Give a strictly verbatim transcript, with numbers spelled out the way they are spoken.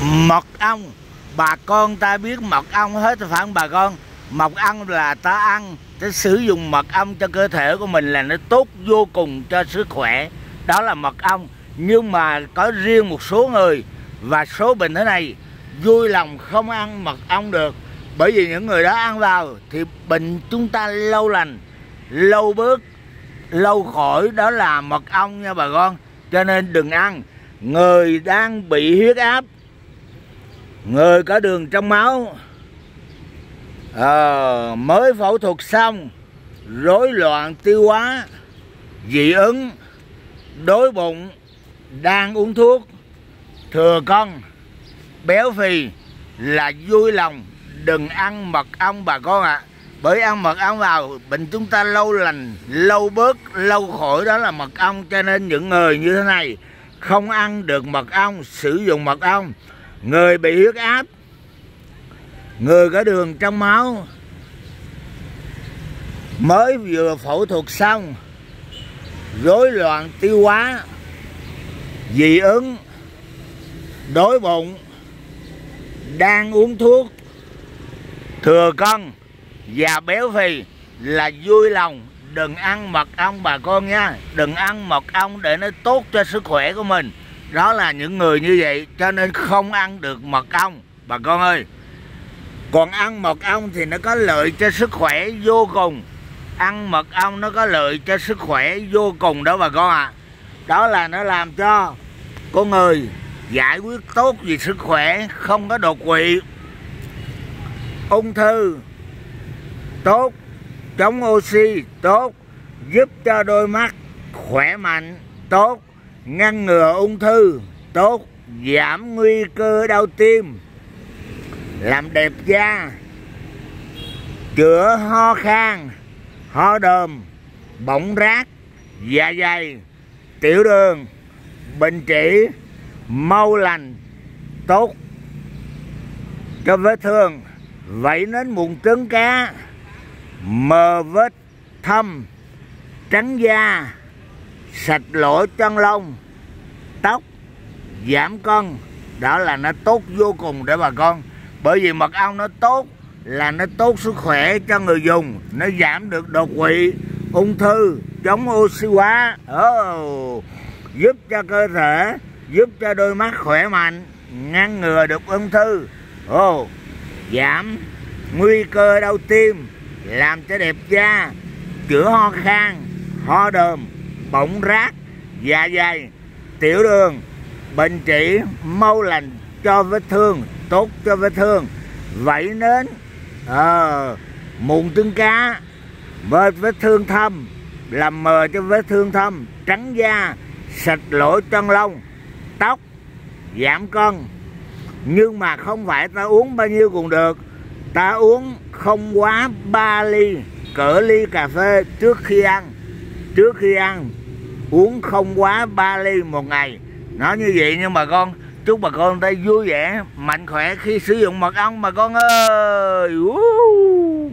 Mật ong, bà con ta biết mật ong hết phải không bà con? Mật ong là ta ăn, ta sử dụng mật ong cho cơ thể của mình là nó tốt vô cùng cho sức khỏe. Đó là mật ong. Nhưng mà có riêng một số người và số bệnh thế này vui lòng không ăn mật ong được. Bởi vì những người đó ăn vào thì bệnh chúng ta lâu lành, lâu bớt, lâu khỏi. Đó là mật ong nha bà con. Cho nên đừng ăn. Người đang bị huyết áp, người có đường trong máu, à, mới phẫu thuật xong, rối loạn tiêu hóa, dị ứng, đói bụng, đang uống thuốc, thừa cân, béo phì là vui lòng đừng ăn mật ong bà con ạ. À. Bởi ăn mật ong vào bệnh chúng ta lâu lành, lâu bớt, lâu khỏi. Đó là mật ong. Cho nên những người như thế này không ăn được mật ong, sử dụng mật ong. Người bị huyết áp, người có đường trong máu, mới vừa phẫu thuật xong, rối loạn tiêu hóa, dị ứng, đói bụng, đang uống thuốc, thừa cân và béo phì là vui lòng đừng ăn mật ong bà con nha. Đừng ăn mật ong để nó tốt cho sức khỏe của mình. Đó là những người như vậy cho nên không ăn được mật ong bà con ơi. Còn ăn mật ong thì nó có lợi cho sức khỏe vô cùng. Ăn mật ong nó có lợi cho sức khỏe vô cùng đó bà con ạ. À. Đó là nó làm cho con người giải quyết tốt về sức khỏe, không có đột quỵ, ung thư tốt, chống oxy tốt, giúp cho đôi mắt khỏe mạnh tốt, ngăn ngừa ung thư tốt, giảm nguy cơ đau tim, làm đẹp da, chữa ho khan, ho đờm, bỏng rát, dạ dày, tiểu đường, bệnh trĩ, mau lành tốt cho vết thương, vảy nến mụn trứng cá, mờ vết thâm, trắng da, sạch lỗ chân lông, tóc, giảm cân. Đó là nó tốt vô cùng để bà con. Bởi vì mật ong nó tốt là nó tốt sức khỏe cho người dùng. Nó giảm được đột quỵ, ung thư, chống oxy hóa, oh, giúp cho cơ thể, giúp cho đôi mắt khỏe mạnh, ngăn ngừa được ung thư, oh, giảm nguy cơ đau tim, làm cho đẹp da, chữa ho khan, ho đờm, bỏng rát, dạ dày, tiểu đường, bệnh trĩ, mau lành cho vết thương, tốt cho vết thương, vảy nến, à, mụn trứng cá, vết vết thương thâm, làm mờ cho vết thương thâm, trắng da, sạch lỗ chân lông, tóc, giảm cân. Nhưng mà không phải ta uống bao nhiêu cũng được. Ta uống không quá ba ly, cỡ ly cà phê trước khi ăn. Trước khi ăn uống không quá ba ly một ngày. Nói như vậy nhưng mà con chúc bà con tay vui vẻ, mạnh khỏe khi sử dụng mật ong bà con ơi.